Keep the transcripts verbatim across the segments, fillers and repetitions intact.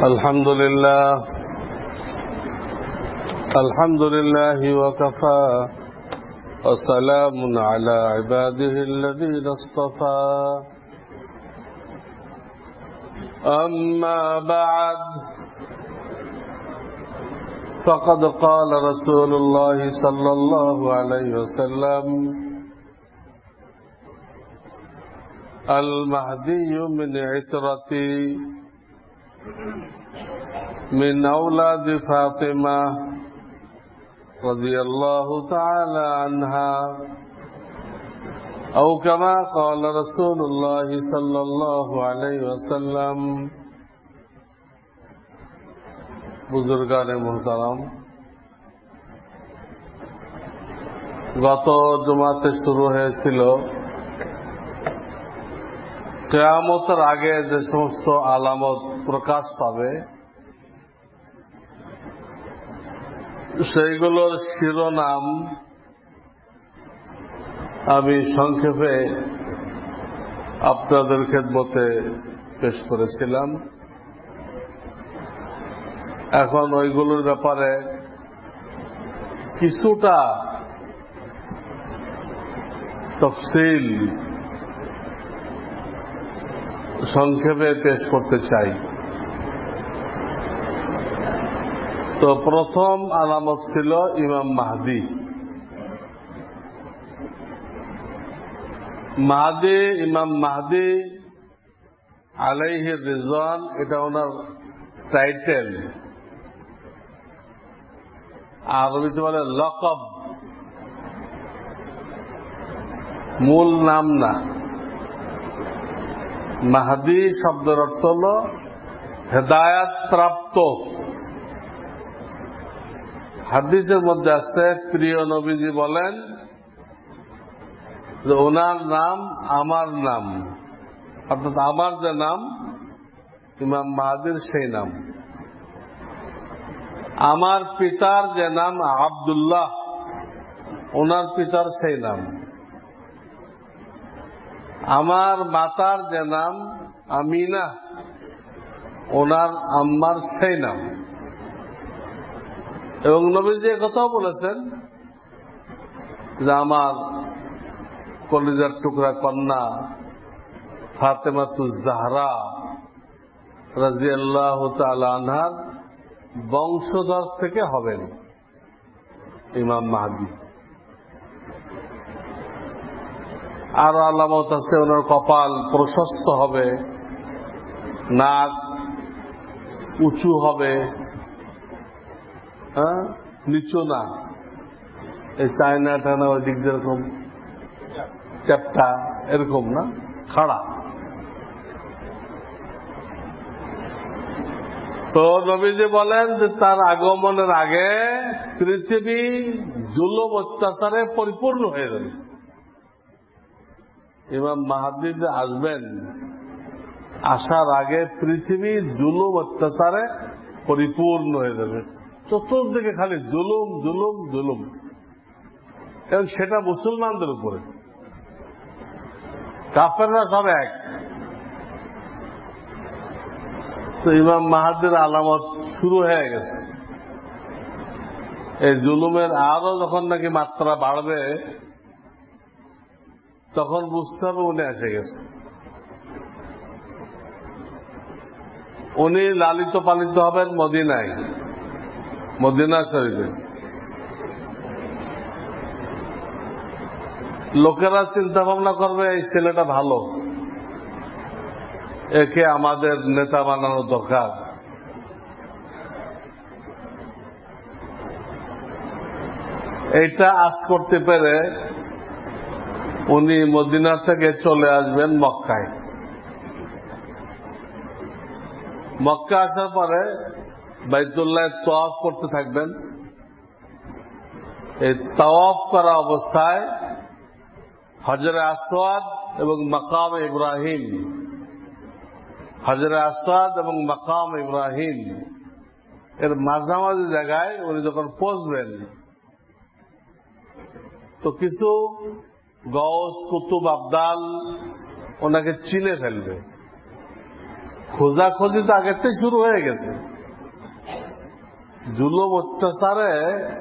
الحمد لله الحمد لله وكفى وسلام على عباده الذين اصطفى أما بعد فقد قال رسول الله صلى الله عليه وسلم المهدي من عترتي من أولاد فاطمة رضي الله تعالى عنها أو كما قال رسول الله صلى الله عليه وسلم বুজুর্গানে মুহতারাম, গত জুমাতে শুরু হয়েছিল কিয়ামতের আগে যে সমস্ত আলামত প্রকাশ পাবে সেইগুলোর শিরোনাম আমি সংক্ষেপে আপনাদের খেদমতে পেশ করেছিলাম। এখন ওইগুলোর ব্যাপারে কিছুটা তফসিল সংক্ষেপে পেশ করতে চাই। তো প্রথম আলামত ছিল ইমাম মাহদি। মাহদি ইমাম মাহদি আলাইহি রিজওয়ান, এটা ওনার টাইটেল, আরবিতে বলে লকব, মূল নাম না। মাহদি শব্দের অর্থ হল হেদায়াত প্রাপ্ত। হাদিসের মধ্যে আছে, প্রিয় নবীজি বলেন যে ওনার নাম আমার নাম, অর্থাৎ আমার যে নাম ইমাম মাহদির সেই নাম। আমার পিতার যে নাম আব্দুল্লাহ, ওনার পিতার সেই নাম। আমার মাতার যে নাম আমিনা, ওনার আম্মার সেই নাম। এবং নবীজি কথাও বলেছেন যে আমার কলিজার টুকরা কন্যা ফাতেমাতুজ জাহরা রাদিয়াল্লাহু তাআলা আনহার বংশধর থেকে হবেন ইমাম মাহদি। আর আলামত আছে, ওনার কপাল প্রশস্ত হবে, নাক উঁচু হবে, হ্যাঁ নিচু না, এই চায়না টানা ওই দিক যেরকম চ্যাপটা এরকম না, খাড়া। তো নবীজি বলেন যে তার আগমনের আগে পৃথিবী জুলুম অত্যাচারে পরিপূর্ণ হয়ে যাবে। ইমাম মাহদি যে আসবেন, আসার আগে পৃথিবী জুলুম অত্যাচারে পরিপূর্ণ হয়ে যাবে। চতুর্দিকে খালি জুলুম জুলুম জুলুম, এবং সেটা মুসলমানদের উপরে। কাফেররা সব এক। তো ইমাম মাহদির আলামত শুরু হয়ে গেছে। এই জুলুমের আরো যখন নাকি মাত্রা বাড়বে, তখন বুঝতে হবে উনি এসে গেছে। উনি লালিত পালিত হবেন মদিনায়, মদিনা শরীফে। লোকেরা চিন্তা ভাবনা করবে এই ছেলেটা ভালো, একে আমাদের নেতা বানানো দরকার। এইটা আজ করতে পেরে উনি মদিনা থেকে চলে আসবেন মক্কায়। মক্কা আসার পরে বাইতুল্লাহ তাওয়াফ করতে থাকবেন। এই তাওয়াফ করা অবস্থায় হজরে আসওয়াদ এবং মাকাম ইব্রাহিম, হজরে আসওয়াদ এবং মাকাম ইব্রাহিম এর মাঝামাঝি জায়গায় উনি যখন পৌঁছবেন, তো কিছু গৌস কুতুব আবদাল ওনাকে চিনে ফেলবে। খোঁজাখুঁজি তো আগের থেকে শুরু হয়ে গেছে। জুলুম অত্যাচারে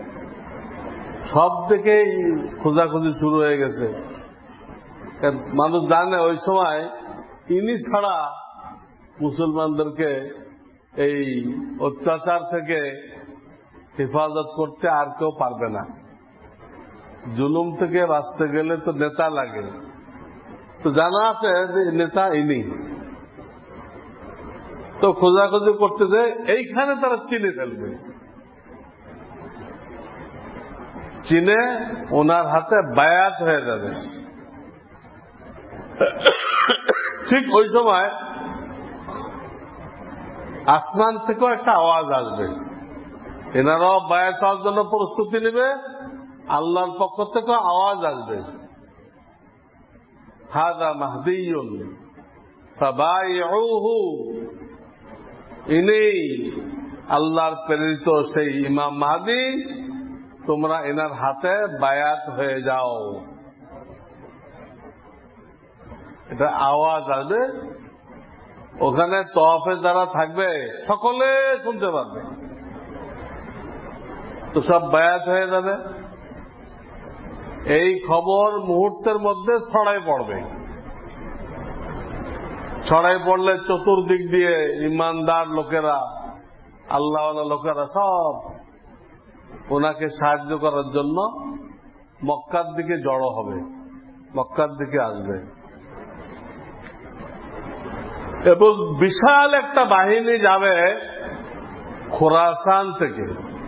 সব থেকেই খোঁজাখুঁজি শুরু হয়ে গেছে। মানুষ জানে ওই সময় ইনি ছাড়া মুসলমানদেরকে এই অত্যাচার থেকে হেফাজত করতে আর কেউ পারবে না। জুলুম থেকে বাঁচতে গেলে তো নেতা লাগে, তো জানা আছে যে নেতা ইনি। তো খোঁজাখুঁজি করতে যে এইখানে তারা চিনে ফেলবে, চিনে ওনার হাতে বায়াত হয়ে যাবে। ঠিক ওই সময় আসমান থেকেও একটা আওয়াজ আসবে, এনারাও বায়াত হওয়ার জন্য প্রস্তুতি নেবে, আল্লাহর পক্ষ থেকেও আওয়াজ আসবে, হাযা মাহদিয়ুন ফাবাইউহু, ইনি আল্লাহর প্রেরিত সেই ইমাম মাহদী, তোমরা এনার হাতে বায়াত হয়ে যাও। এটা আওয়াজ আসবে, ওখানে তওয়াফে যারা থাকবে সকলে শুনতে পারবে, তো সব বায়াত হয়ে যাবে। এই খবর মুহূর্তের মধ্যে ছড়াই পড়বে। ছড়াই পড়লে চতুর্দিক দিয়ে ইমানদার লোকেরা, আল্লাহওয়ালা লোকেরা সব ওনাকে সাহায্য করার জন্য মক্কার দিকে জড়ো হবে, মক্কার দিকে আসবে। এবং বিশাল একটা বাহিনী যাবে খোরাসান থেকে।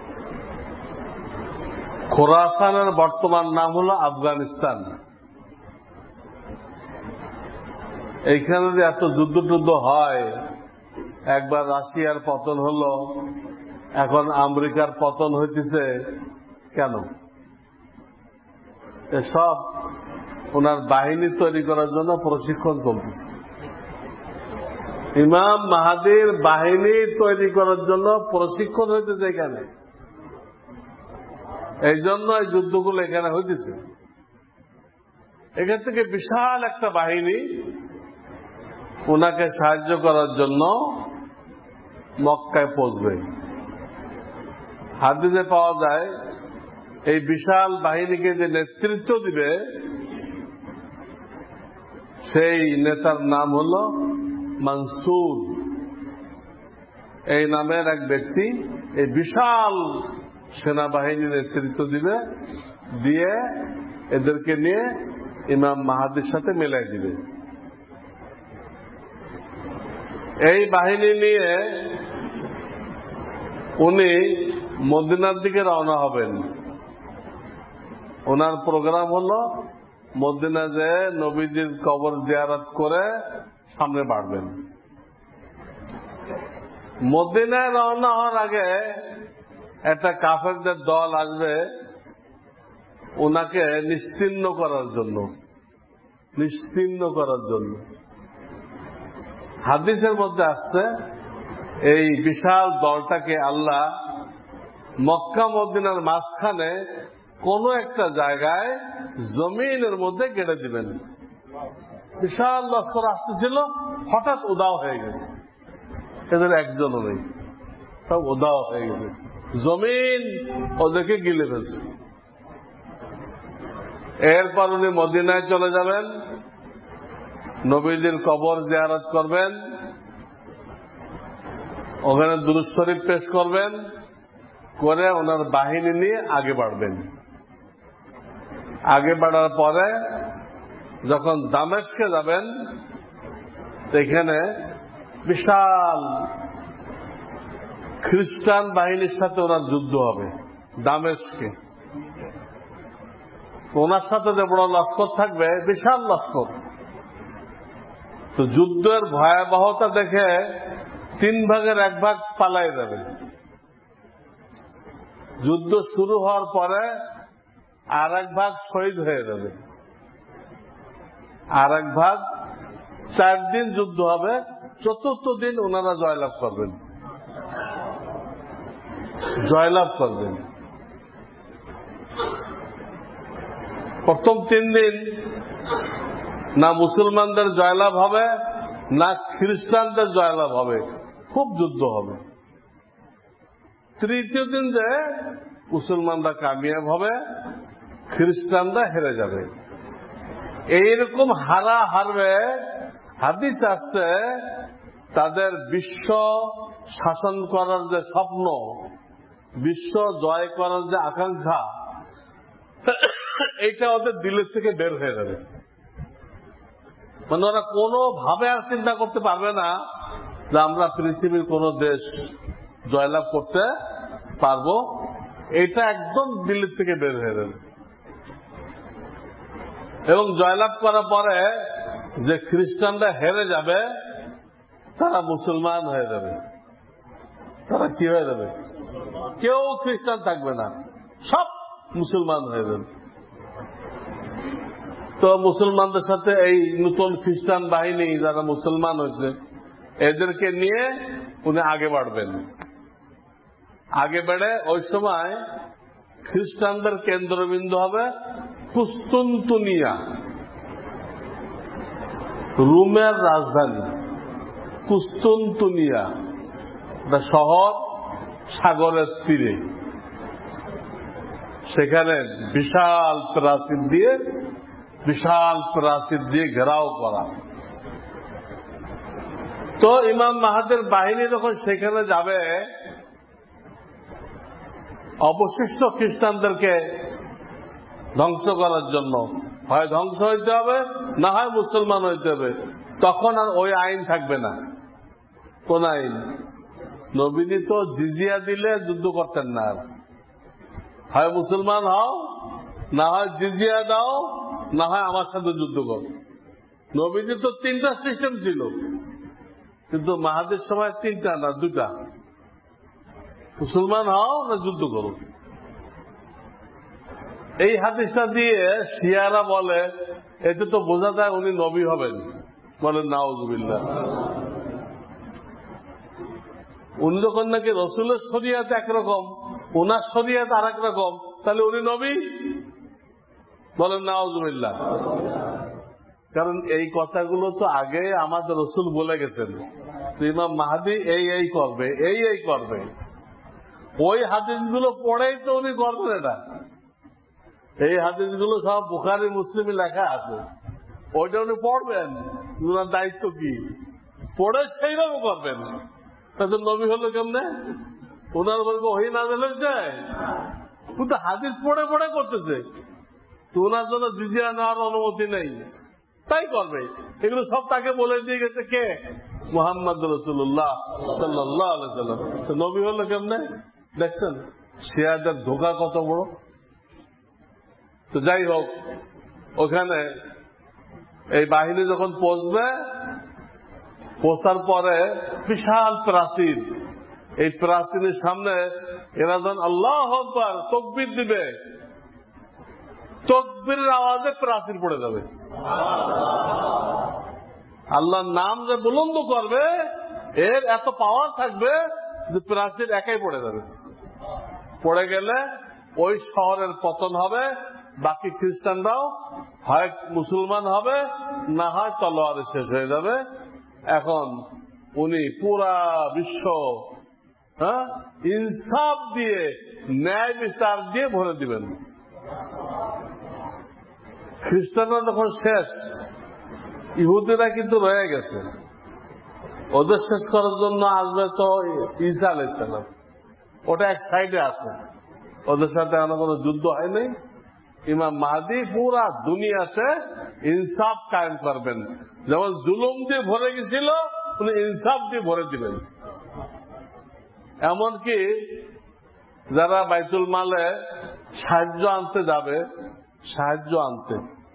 খোরাসানের বর্তমান নাম হলো আফগানিস্তান। এইখানে যে এত যুদ্ধ টুদ্ধ হয়, একবার রাশিয়ার পতন হলো, এখন আমেরিকার পতন হইতেছে, কেন? এসব ওনার বাহিনী তৈরি করার জন্য প্রশিক্ষণ চলতেছে। ইমাম মাহাদির বাহিনী তৈরি করার জন্য প্রশিক্ষণ হইতেছে এখানে, এই জন্য এই যুদ্ধগুলো এখানে হইতেছে। এখান থেকে বিশাল একটা বাহিনী ওনাকে সাহায্য করার জন্য মক্কায় পৌঁছবে। হাদিসে পাওয়া যায় এই বিশাল বাহিনীকে যে নেতৃত্ব দিবে সেই নেতার নাম হল মনসুর। এই নামের এক ব্যক্তি এই বিশাল সেনাবাহিনীর নেতৃত্ব দিবে, দিয়ে এদেরকে নিয়ে ইমাম মাহাদির সাথে মেলাই দিবে। এই বাহিনী নিয়ে উনি মদিনার দিকে রওনা হবেন। ওনার প্রোগ্রাম হল মদিনা যে নবীজির কবর জিয়ারত করে সামনে বাড়বেন। মদিনায় রওনা হওয়ার আগে একটা কাফেরদের দল আসবে ওনাকে নিশ্চিহ্ন করার জন্য, নিশ্চিহ্ন করার জন্য। হাদিসের মধ্যে আসছে এই বিশাল দলটাকে আল্লাহ মক্কা মদিনার মাঝখানে কোন একটা জায়গায় জমিনের মধ্যে কেটে দিবেন। বিশাল লস্কর আসতেছিল, হঠাৎ উদাও হয়ে গেছে, এদের একজনও নেই, সব উদাও হয়ে গেছে, জমিন ওদেরকে গিলে ফেলছে। এরপর উনি মদিনায় চলে যাবেন, নবীজির কবর জিয়ারত করবেন, ওখানে দুরূদ শরীফ পেশ করবেন, করে ওনার বাহিনী নিয়ে আগে বাড়বেন। আগে বাড়ার পরে যখন দামেস্কে যাবেন, এখানে বিশাল খ্রিস্টান বাহিনীর সাথে ওনার যুদ্ধ হবে দামেস্কে। ওনার সাথে যে বড় লস্কর থাকবে, বিশাল লস্কর। তো যুদ্ধের ভয়াবহতা দেখে তিন ভাগের এক ভাগ পালাই যাবে। যুদ্ধ শুরু হওয়ার পরে আর এক ভাগ শহীদ হয়ে যাবে, আর এক ভাগ, চার দিন যুদ্ধ হবে, চতুর্থ দিন ওনারা জয়লাভ করবেন, জয়লাভ করবেন। প্রথম তিন দিন না মুসলমানদের জয়লাভ হবে না খ্রিস্টানদের জয়লাভ হবে, খুব যুদ্ধ হবে। তৃতীয় দিন যে মুসলমানরা কামিয়াব হবে, খ্রিস্টানরা হেরে যাবে। এইরকম হারা হারবে। হাদিস আসছে তাদের বিশ্ব শাসন করার যে স্বপ্ন, বিশ্ব জয় করার যে আকাঙ্ক্ষা, এইটা ওদের দিলের থেকে বের হয়ে যাবে। মানে ওরা কোনোভাবে আর চিন্তা করতে পারবে না যে আমরা পৃথিবীর কোন দেশ জয়লাভ করতে পারবো। এটা একদম দিল্লির থেকে বের হয়ে যাবে। এবং জয়লাভ করার পরে যে খ্রিস্টানরা হেরে যাবে, তারা মুসলমান হয়ে যাবে। তারা কি হয়ে যাবে? কেউ খ্রিস্টান থাকবে না, সব মুসলমান হয়ে যাবে। তো মুসলমানদের সাথে এই নতুন খ্রিস্টান বাহিনী যারা মুসলমান হয়েছে, এদেরকে নিয়ে উনি আগে বাড়বেন। আগে বেড়ে ওই সময় খ্রিস্টানদের কেন্দ্রবিন্দু হবে কুস্তুনতুনিয়া, রোমের রাজধানী কুস্তুনতুনিয়া, শহর সাগরের তীরে। সেখানে বিশাল প্রাচীর দিয়ে বিশাল প্রাচীর দিয়ে ঘেরাও করা। তো ইমাম মাহাদির বাহিনী যখন সেখানে যাবে, অবশিষ্ট খ্রিস্টানদেরকে ধ্বংস করার জন্য, হয় ধ্বংস হইতে হবে, না হয় মুসলমান হইতে হবে। তখন আর ওই আইন থাকবে না। কোন আইন? নবীজি তো জিজিয়া দিলে যুদ্ধ করতেন না। হয় মুসলমান হও, না হয় জিজিয়া দাও, না হয় আমার সাথে যুদ্ধ করো। নবীজি তো তিনটা সিস্টেম ছিল, কিন্তু মাহাদির সময় তিনটা না, দুটা। মুসলমান হও না যুদ্ধ করো। এই হাদিসটা দিয়ে শিয়ারা বলে এতে তো বোঝা যায় উনি নবী হবেন। বলেন নাউজুবিল্লাহ। উনি যখন নাকি রসুলের শরিয়াত একরকম, ওনার শরিয়াত আর এক রকম, তাহলে উনি নবী? বলেন নাউজুবিল্লাহ। কারণ এই কথাগুলো তো আগে আমাদের রসুল বলে গেছেন, ইমাম মাহদী এই এই করবে, এই এই করবে। ওই হাদিসগুলো পড়েই তো উনি করবেন এটা। এই হাদিসগুলো সব বুখারী মুসলিমে লেখা আছে, ওইটা উনি পড়বেন। ওনার দায়িত্ব কি? পড়ে সেইভাবে করবেন। তাদের নবী হলো কেমনে? ওনার বলবো ওহি নাযিল হয়েছে, কিন্তু হাদিস পড়ে পড়ে করতেছে। তো ওনার জন্য জিজিয়া নেওয়ার অনুমতি নেই, তাই করবে। এগুলো সব তাকে বলে দিয়ে গেছে কে? মুহাম্মদ রাসূলুল্লাহ সাল্লাল্লাহু আলাইহি ওয়াসাল্লাম। তো নবী হলো কেমনে? দেখছেন শিয়াদের ধোঁকা কত বড়। তো যাই হোক, ওখানে এই বাহিনী যখন পৌঁছবে, পৌঁছার পরে বিশাল প্রাচীর, এই প্রাচীরের সামনে এরা যখন আল্লাহু আকবার তাকবীর দিবে, তাকবীরের আওয়াজে প্রাচীর পড়ে যাবে। আল্লাহর নাম যে বুলন্দ করবে, এর এত পাওয়ার থাকবে যে প্রাচীর একাই পড়ে যাবে। পড়ে গেলে ওই শহরের পতন হবে, বাকি খ্রিস্টানরাও হয় মুসলমান হবে, না হয় তলোয়ারে শেষ হয়ে যাবে। এখন উনি পুরা বিশ্ব হ্যাঁ ইনসাফ দিয়ে, ন্যায় বিচার দিয়ে ভরে দিবেন। খ্রিস্টানরা যখন শেষ, ইহুদিরা কিন্তু রয়ে গেছে। ওদের শেষ করার জন্য আসবে তো ঈসা আলাইহিস সালাম, ওটা এক সাইডে আছে। ওদের সাথে এখনো কোনো যুদ্ধ হয়নি। ইমাম মাহদী পুরা দুনিয়াতে ইনসাফ কায়েম করবেন। যেমন জুলুম দিয়ে ভরে গেছিল, উনি ইনসাফ দিয়ে ভরে দিবেন। এমনকি যারা বাইতুল মালে সাহায্য আনতে যাবে, সাহায্য আনতে,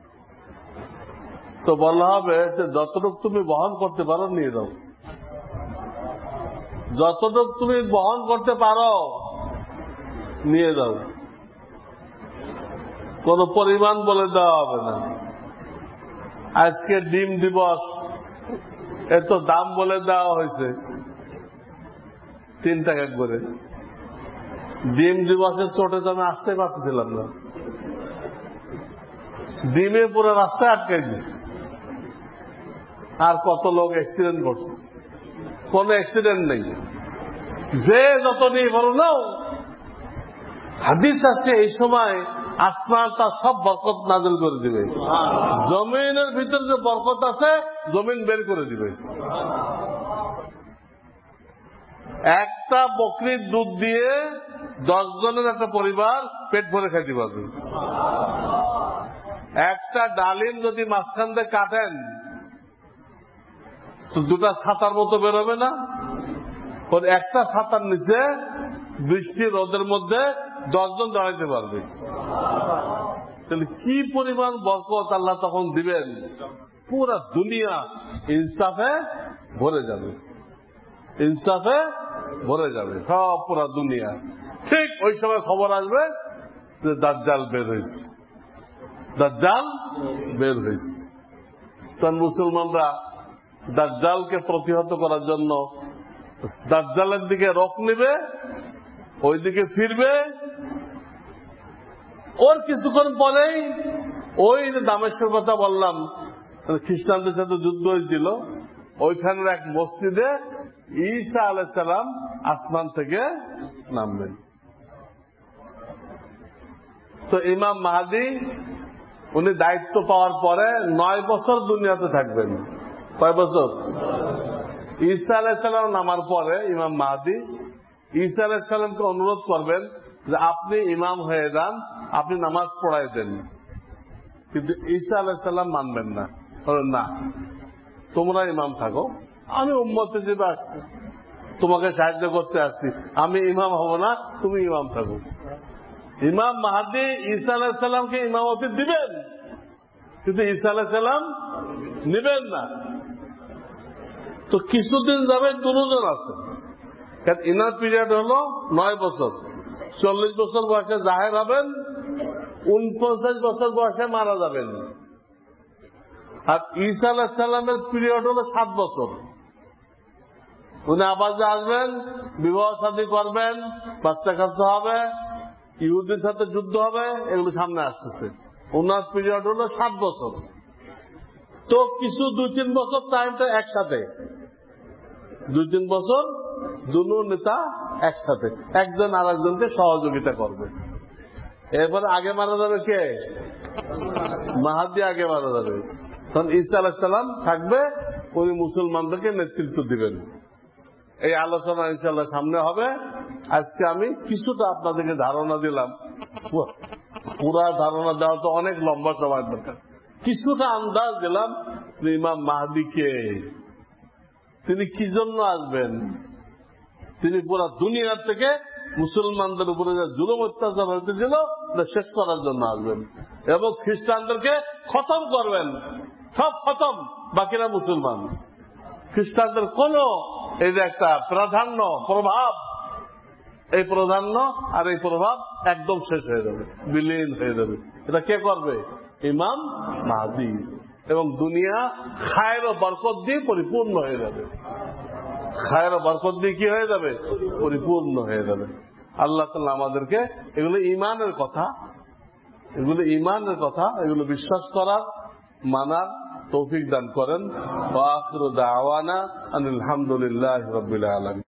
তো বলা হবে যে যতটুকু তুমি বহন করতে পারো নিয়ে যাও, যতটুকু তুমি বহন করতে পারো নিয়ে যাও। কোন পরিমাণ বলে দেওয়া হবে না। আজকে ডিম দিবস, এত দাম বলে দেওয়া হয়েছে তিন টাকা করে। ডিম দিবসের চোটে তো আমি আসতে পারতেছিলাম না, ডিমে পুরো রাস্তায় আটকে দিচ্ছে। আর কত লোক অ্যাক্সিডেন্ট করছে, কোন অ্যাক্সিডেন্ট নেই। যে যত নিয়ে বলো নাও, হাদিস আছে এই সময় আসমান তার সব বরকত নাযিল করে দিবে। জমিনের ভিতরে যে বরকত আছে জমিন বের করে দিবে। একটা বকরির দুধ দিয়ে দশ জনের একটা পরিবার পেট ভরে খাইতে পারবে। একটা ডালিম যদি মাঝখান দিয়ে কাটেন তো দুটা ছাতার মতো বেরোবে না? একটা ছাতার নিচে বৃষ্টি রোদের মধ্যে দশজন দাঁড়াইতে পারবে। তাহলে কি পরিমাণ বরকত আল্লাহ তখন দিবেন, পুরা দুনিয়া ইনসাফে ভরে যাবে, ইনসাফে ভরে যাবে সব পুরা দুনিয়া। ঠিক ওই সময় খবর আসবে যে দাজ্জাল বের হয়েছে, দাজ্জাল বের হয়েছে। তখন মুসলমানরা দাজ্জালকে প্রতিহত করার জন্য দাজ্জালের দিকে রক নেবে, ওই দিকে ফিরবে। ওর কিছুক্ষণ পরেই ওই যে দামেশ্বর কথা বললাম, খ্রিস্টানদের সাথে যুদ্ধ হয়েছিল, ওইখানের এক মসজিদে ঈসা আলাইহিস সালাম আসমান থেকে নামবেন। তো ইমাম মাহদী উনি দায়িত্ব পাওয়ার পরে নয় বছর দুনিয়াতে থাকবেন। কয় বছর? ঈসা আলাইহিস সালাম নামার পরে ইমাম মাহদী ঈসা আলাইহিস সালামকে অনুরোধ করবেন যে আপনি ইমাম হয়ে যান, আপনি নামাজ পড়াই দেন। কিন্তু ঈসা আলাইহিস সালাম মানবেন না, না তোমরা ইমাম থাকো, আমি উম্মতে হিসেবে আসছি, তোমাকে সাহায্য করতে আসছি, আমি ইমাম হব না, তুমি ইমাম থাকো। ইমাম মাহদী ঈসা আলাইহিস সালামকে ইমামতি দিবেন, কিন্তু ঈসা আলাইহিস সালাম নিবেন না। তো কিছুদিন যাবে দুজন আছে, কারণ ইনার পিরিয়ড হলো নয় বছর। চল্লিশ বছর বয়সে জাহের হবেন, উনপঞ্চাশ বছর বয়সে মারা যাবেন। আর ঈসা আলাইহিস সালামের পিরিয়ড হলো সাত বছর। উনি আবার যে আসবেন, বিবাহ শাদী করবেন, বাচ্চা কাচ্চা হবে, ইহুদির সাথে যুদ্ধ হবে, এগুলো সামনে আসতেছে। ওনার পিরিয়ড হলো সাত বছর। তো কিছু দুই তিন বছর টাইমটা একসাথে, দুই তিন বছর দুনো নেতা একসাথে, একজন আর একজনকে সহযোগিতা করবে। এরপরে আগে মারা যাবে কে? মাহদী আগে মারা যাবে। তখন ঈসা আলাইহিস সালাম থাকবে, উনি মুসলমানদেরকে নেতৃত্ব দিবেন। এই আলোচনা ইনশাআল্লাহ সামনে হবে। আজকে আমি কিছুটা আপনাদেরকে ধারণা দিলাম, পুরা ধারণা দেওয়া তো অনেক লম্বা সময় দরকার। কিছুটা আন্দাজ দিলাম ইমাম মাহদীকে, তিনি কি জন্য আসবেন। তিনি পুরা দুনিয়ার থেকে মুসলমানদের উপরে যে জুলুম অত্যাচার হইতেছিল শেষ করার জন্য আসবেন এবং খ্রিস্টানদেরকে খতম করবেন, সব খতম, বাকিরা মুসলমান। খ্রিস্টানদের কোন এই যে একটা প্রাধান্য প্রভাব, এই প্রাধান্য আর এই প্রভাব একদম শেষ হয়ে যাবে, বিলীন হয়ে যাবে। এটা কে করবে? ইমাম মাহদী। এবং দুনিয়া খায়ের ও বরকত দিয়ে পরিপূর্ণ হয়ে যাবে, খায়ের ও বরকত দিয়ে কি হয়ে যাবে? পরিপূর্ণ হয়ে যাবে। আল্লাহ তাআলা আমাদেরকে এগুলো ঈমানের কথা, এগুলো ঈমানের কথা, এগুলো বিশ্বাস করার, মানার তৌফিক দান করেন। ওয়া আখিরু দাওয়ানা আনিল হামদুলিল্লাহি রাব্বিল আলামিন।